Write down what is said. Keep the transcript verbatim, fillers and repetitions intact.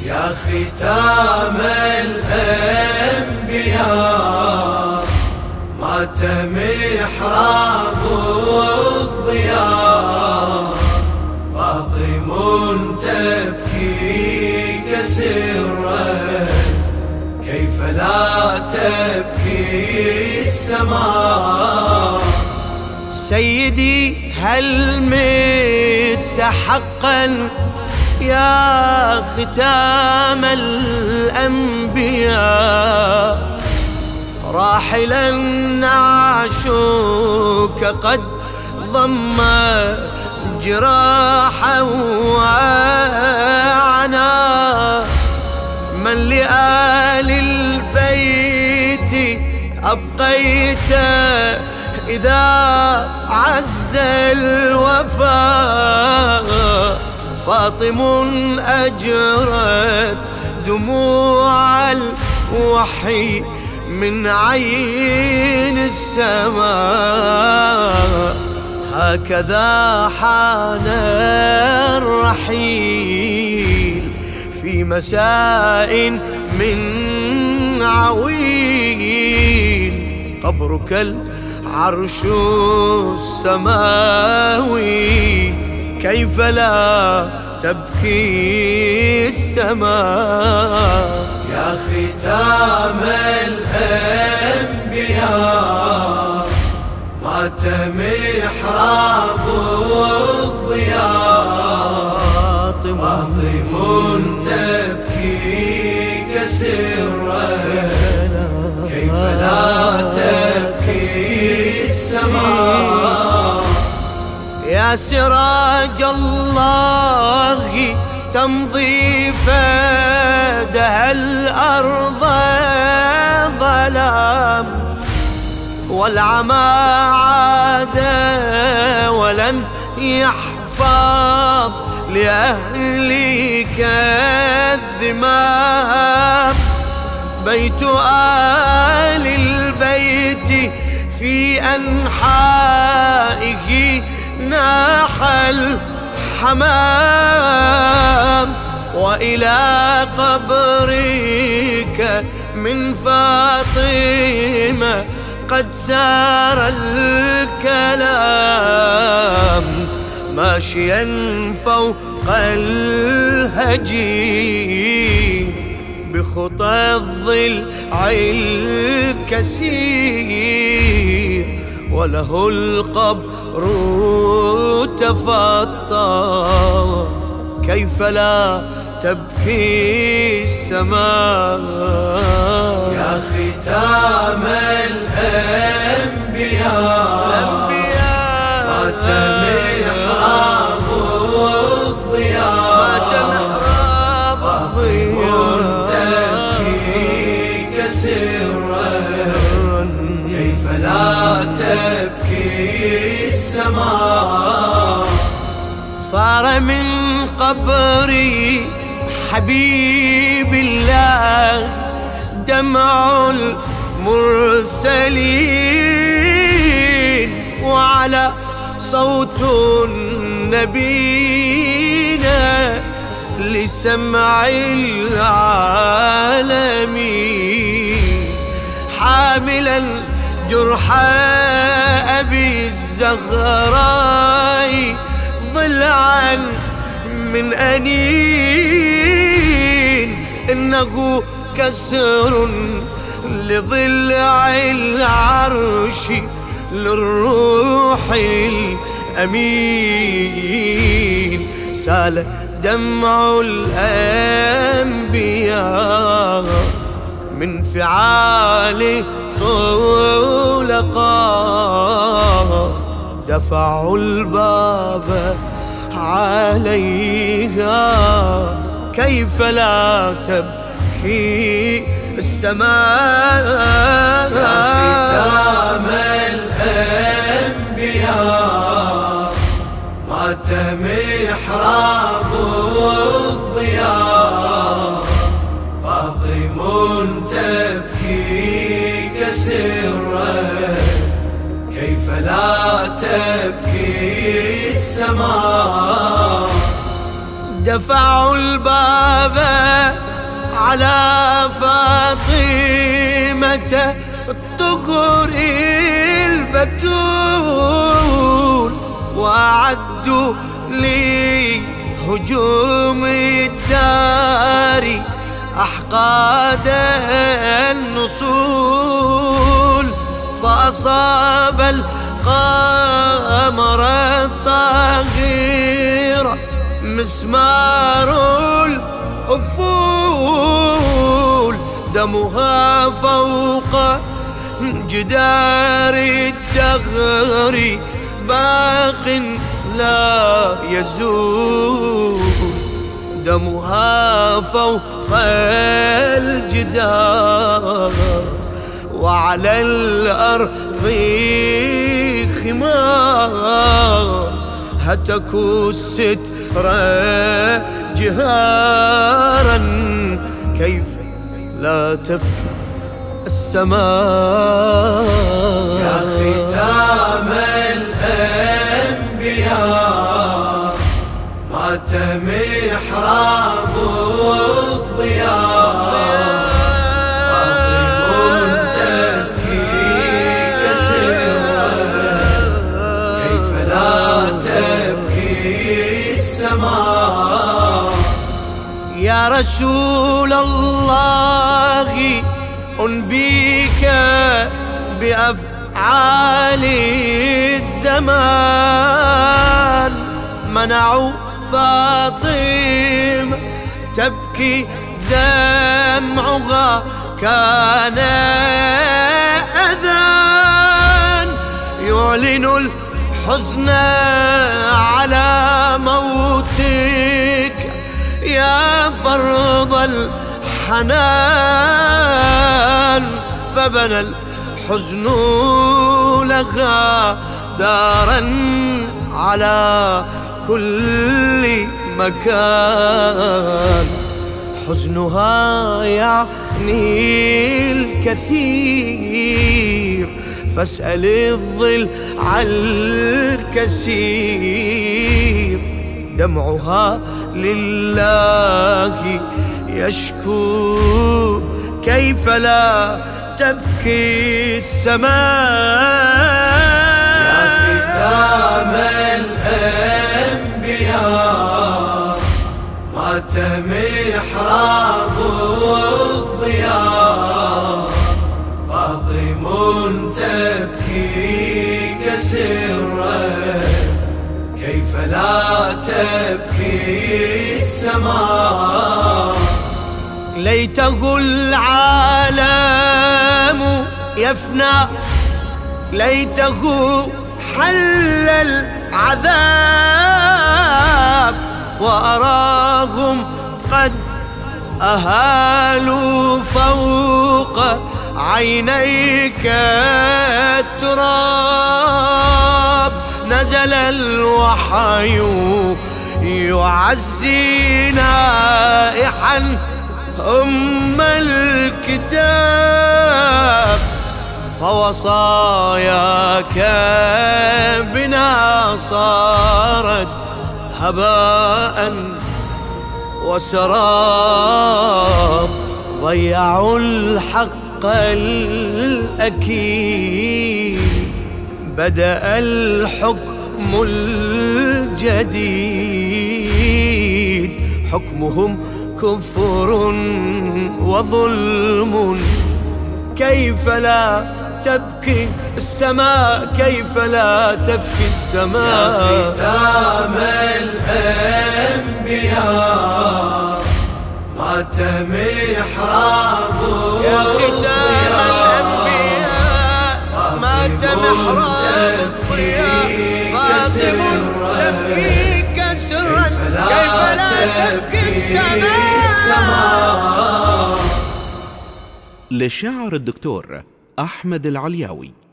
يا ختام الأنبياء مات محراب الضياء، فاطم تبكي كسرا كيف لا تبكي السماء. سيدي هل مت حقا يا ختام الأنبياء، راحلا نعشك قد ضم جراحا وعنا، من لآل البيت أبقيت إذا عز الوفاء، فاطم أجرت دموع الوحي من عين السماء، هكذا حان الرحيل في مساء من عويل، قبرك العرش السماوي كيف لا تبكي السماء. يا ختام الأنبياء مات محراب الضياء، فاطم تبكي كسرا كيف لا تبكي السماء. يا سراج الله تمضي فادها الأرض ظلام، والعمى عاد ولم يحفظ لأهلك الذمام، بيت آل البيت في أنحائه ناح الحمام، وإلى قبرك من فاطمة قد سار الكلام، ماشيا فوق الهجين بخطى الضلع الكسير، وله القبر تفطر كيف لا تبكي السماء. يا ختام الأنبياء مات محراب الضياء، فاطم تبكي كسرا كيف لا تبكي السماء. صار من قبري حبيب الله دمع المرسلين، وعلى صوت نبينا لسمع العالمين، حاملا جرح أبي الزهراء ضلعا من أنين، إنه كسر لضلع العرش للروح الأمين، سال دمع الأنبياء من فعال طلقاء، دفعوا الباب عليها كيف لا تبكي السماء. يا ختام الأنبياء مات محراب الضياء، فاطم تبكي كسرا كيف لا تبكي السماء. دفعوا الباب على فاطمة الطهر البتول، وأعدوا لي هجوم الدار أحقاد النصول، فأصاب القمر الطاهر مسمار الأفول، دمها فوق جدار الدهر باق لا يزول، دمها فوق الجدار وعلى الأرض خمار، هتكوا الستر جهارا كيف لا تبكي السماء. يا ختام الأنبياء مات محراب الضياء، فاطم تبكي كسرا كيف لا تبكي السماء. يا رسول الله أنبيك بأفعال الزمان، منعوا فاطمة تبكي دمعها كان أذان، يعلن الحزن على موتك يا فرض الحنان، فبنى الحزن لها دارا على كل مكان، حزنها يعني الكثير، فاسأل الظل على الكثير، دمعها لله يشكو كيف لا تبكي السماء. يا ختام الأنبياء مات محراب الضياء، فاطم تبكي كسرا كيف لا تبكي السماء. ليته العالم يفنى، ليته حل العذاب، وأراهم قد أهالوا فوق عينيك التراب، نزل الوحي يعزي نائحا أم الكتاب، فوصاياك بنا صارت هباء وسراب، ضيعوا الحق الأكيد، بدأ الحكم الجديد، حكمهم كفر وظلم كيف لا تبكي السماء، كيف لا تبكي السماء. يا ختام الأنبياء مات محراب يا ختام الأنبياء مات محراب الضياء، فاطم تبكي كسرا كيف لا تبكي السماء. للشاعر الدكتور أحمد العلياوي.